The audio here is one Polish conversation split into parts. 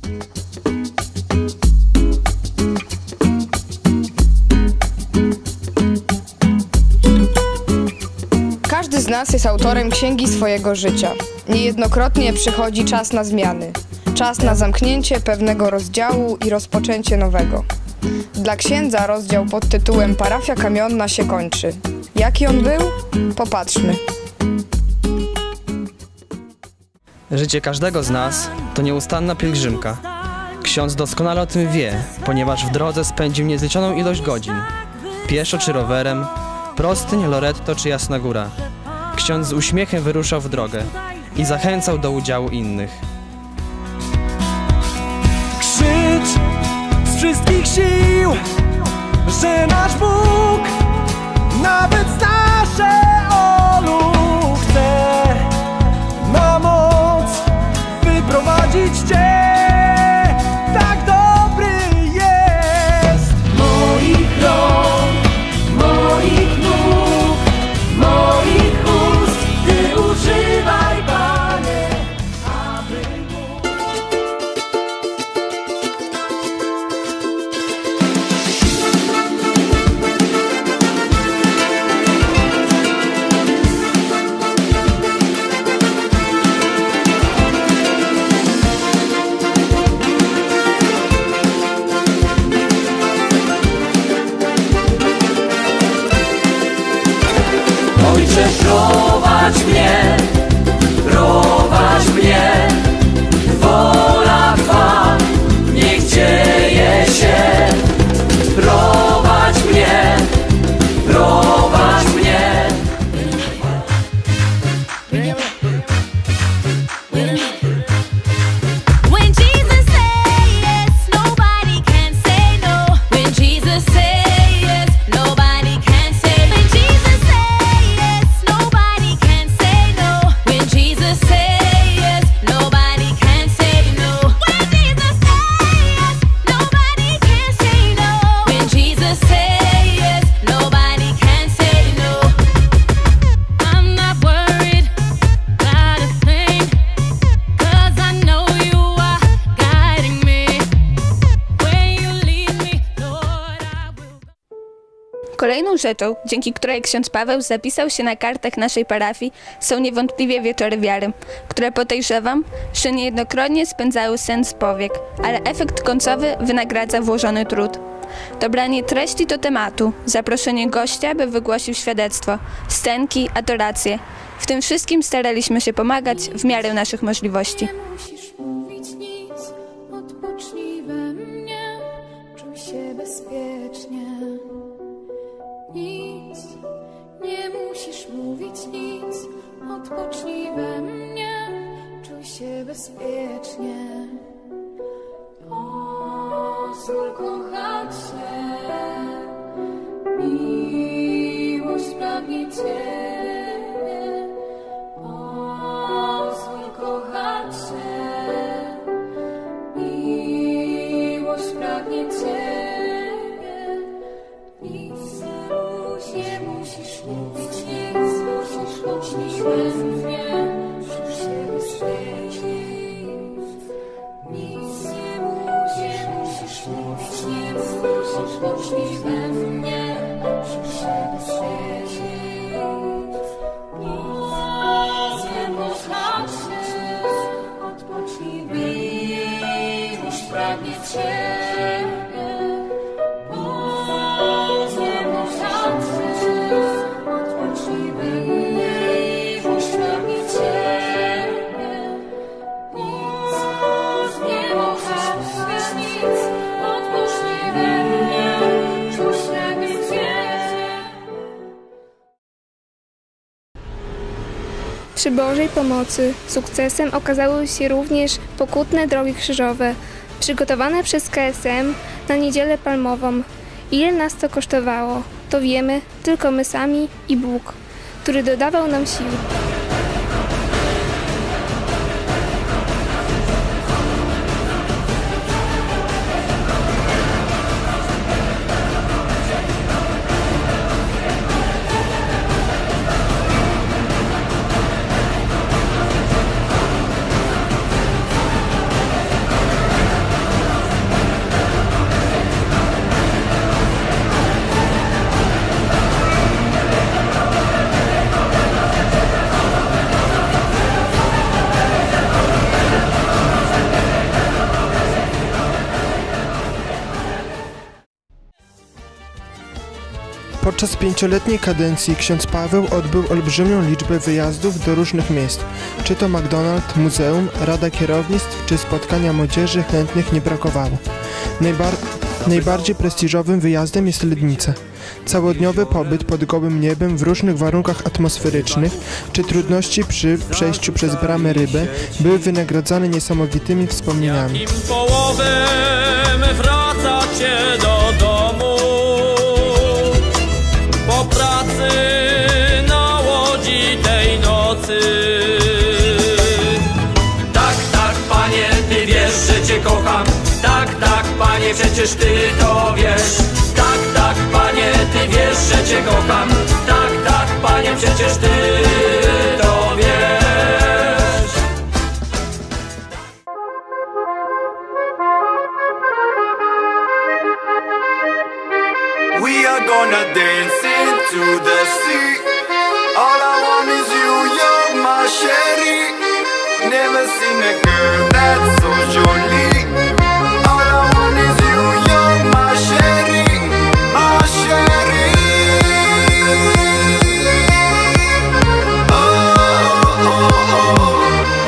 Każdy z nas jest autorem księgi swojego życia. Niejednokrotnie przychodzi czas na zmiany. Czas na zamknięcie pewnego rozdziału i rozpoczęcie nowego. Dla księdza rozdział pod tytułem Parafia Kamionna się kończy. Jaki on był? Popatrzmy. Życie każdego z nas to nieustanna pielgrzymka. Ksiądz doskonale o tym wie, ponieważ w drodze spędził niezliczoną ilość godzin. Pieszo czy rowerem, Prostyń, Loretto czy Jasna Góra. Ksiądz z uśmiechem wyruszał w drogę i zachęcał do udziału innych. Krzycz z wszystkich sił, że nasz Bóg nawet nasze Olu chce, ma moc wyprowadzić Cię, tak dobry jest. Moich rąk, moich nóg, moich ust, Ty używaj, Panie, aby mógł. Ojcze, prowadź mnie, wola Twa niech dzieje się. Prowadź mnie, prowadź mnie. When Jesus says yes, nobody can say no. When Jesus says yes, nobody can say. When Jesus says yes, nobody can say no. When Jesus says yes, nobody can say no. When Jesus says yes, nobody can say no. When Jesus says yes, nobody can say no. I'm not worried about a thing, 'cause I know you are guiding me. When you lead me, Lord, I will go. Kolejną rzeczą, dzięki której ksiądz Paweł zapisał się na kartach naszej parafii, są niewątpliwie wieczory wiary, które podejrzewam, że niejednokrotnie spędzały sens powiek, ale efekt końcowy wynagradza włożony trud. Dobranie treści do tematu, zaproszenie gościa, by wygłosił świadectwo, scenki, adoracje. W tym wszystkim staraliśmy się pomagać w miarę naszych możliwości. Nie musisz mówić nic, odpocznij we mnie, czuj się bezpiecznie. Nic, nie musisz mówić nic, odpocznij we mnie, czuj się bezpiecznie. Pozwól kochać się, miłość pragnie Ciebie. Pozwól kochać się, miłość pragnie Ciebie. Nic nie musisz mówić, nic musisz odpocznij we mnie, czuj się bezpiecznie. Nic nie musisz mówić, nic musisz odpocznij we mnie, czuj się bezpiecznie. Nic nie kochać się, odpocznij we mnie, miłość pragnie Ciebie. Przy Bożej pomocy sukcesem okazały się również pokutne drogi krzyżowe, przygotowane przez KSM na Niedzielę Palmową. Ile nas to kosztowało, to wiemy tylko my sami i Bóg, który dodawał nam sił. Podczas 5-letniej kadencji ksiądz Paweł odbył olbrzymią liczbę wyjazdów do różnych miejsc. Czy to McDonald's, muzeum, rada kierownictw, czy spotkania młodzieży, chętnych nie brakowało. Najbardziej prestiżowym wyjazdem jest Lednica. Całodniowy pobyt pod gołym niebem w różnych warunkach atmosferycznych, czy trudności przy przejściu przez bramę Ryby były wynagradzane niesamowitymi wspomnieniami. Jakim połowem wracacie do domu po pracy na łodzi tej nocy? Tak, tak, panie, ty wiesz, że cię kocham. Tak, tak, panie, przecież ty to wiesz. Tak, tak, panie, ty wiesz, że cię kocham. Tak, tak, panie, przecież ty to wiesz. We are gonna dance into the sea. All I want is you, you're my sherry. Never seen a girl that's so jolly. All I want is you, you're my sherry, my sherry. Oh, oh, oh.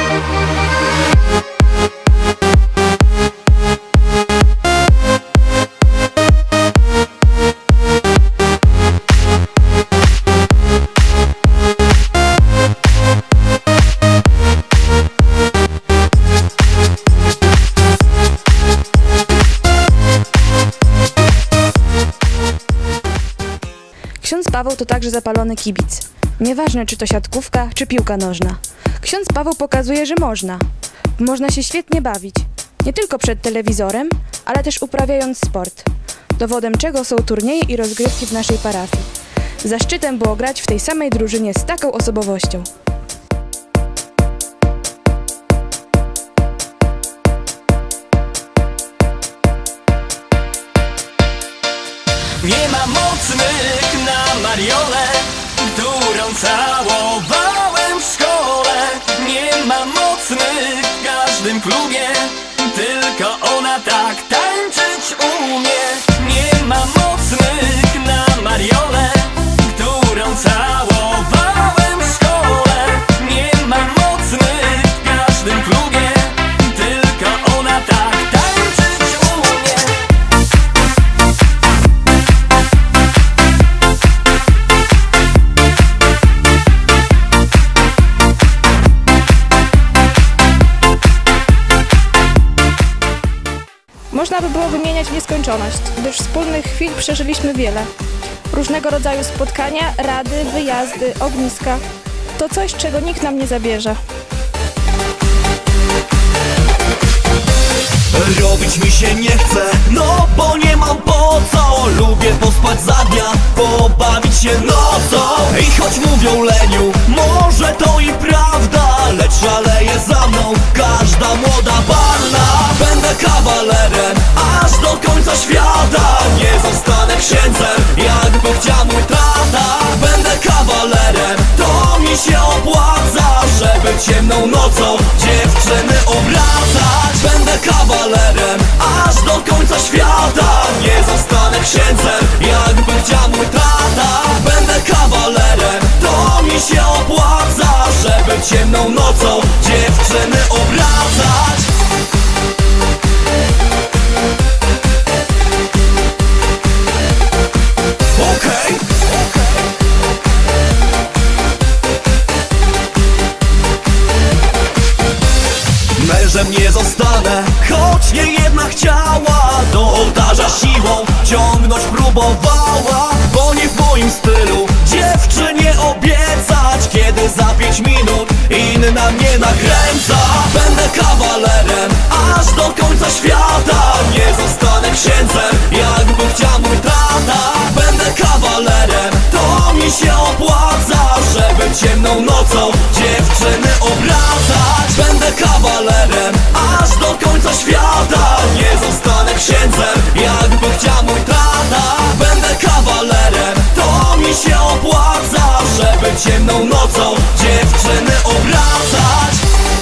Ksiądz Paweł to także zapalony kibic. Nieważne, czy to siatkówka, czy piłka nożna. Ksiądz Paweł pokazuje, że można. Można się świetnie bawić. Nie tylko przed telewizorem, ale też uprawiając sport. Dowodem czego są turnieje i rozgrywki w naszej parafii. Zaszczytem było grać w tej samej drużynie z taką osobowością. Nie ma mocnych na Mariolę, którą całowałem w szkole. Nie ma mocnych w każdym klubie, tylko ona tak tańczyć umie. Nie ma mocnych na Mariolę, którą całowałem w szkole. Nie ma mocnych w każdym klubie, tylko ona tak tańczyć umie. Można by było wymieniać w nieskończoność, gdyż wspólnych chwil przeżyliśmy wiele. Różnego rodzaju spotkania, rady, wyjazdy, ogniska. To coś, czego nikt nam nie zabierze. Robić mi się nie chce, no bo nie mam po co. Lubię pospać za dnia, pobawić się nocą. I choć mówią leniu, może to i prawda, lecz szaleje za mną każda młoda panna. Będę kawalerem aż do końca świata. Nie zostanę księdzem, jakby chciał mój tata. Będę kawalerem, to mi się opłaca, żeby ciemną nocą dziewczyny obracać. Będę kawalerem aż do końca świata. Nie zostanę księdzem, jakby chciał mój tata. Będę kawalerem, to mi się opłaca, żeby ciemną nocą dziewczyny obracać. Okej. Mężem nie zostanę, choć nie jedna chciała do ołtarza siłą ciągnąć próbowała. Bo nie w moim stylu dziewczynie obiecać, kiedy za 5 minut inna mnie nakręca. Będę kawalerem aż do końca świata. Nie zostanę księdzem, jakby chciał mój tata. Będę kawalerem, to mi się opłaca, żeby ciemną nocą dziewczyny obracać. Będę kawalerem aż do końca świata. Nie zostanę księdzem, jakby chciał mój tata. Będę kawalerem, to mi się opłaca, żeby ciemną nocą dziewczyny obracać.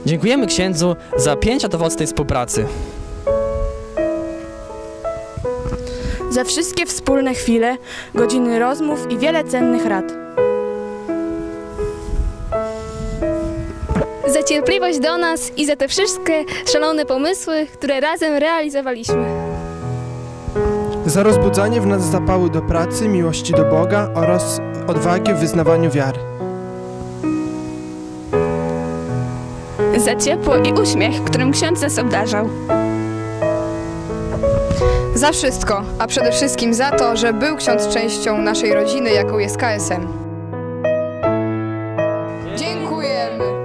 Dziękujemy księdzu za 5 lat owocnej współpracy. Za wszystkie wspólne chwile, godziny rozmów i wiele cennych rad. Za cierpliwość do nas i za te wszystkie szalone pomysły, które razem realizowaliśmy. Za rozbudzanie w nas zapału do pracy, miłości do Boga oraz odwagi w wyznawaniu wiary. Za ciepło i uśmiech, którym ksiądz nas obdarzał. Za wszystko, a przede wszystkim za to, że był ksiądz częścią naszej rodziny, jaką jest KSM. Dziękujemy!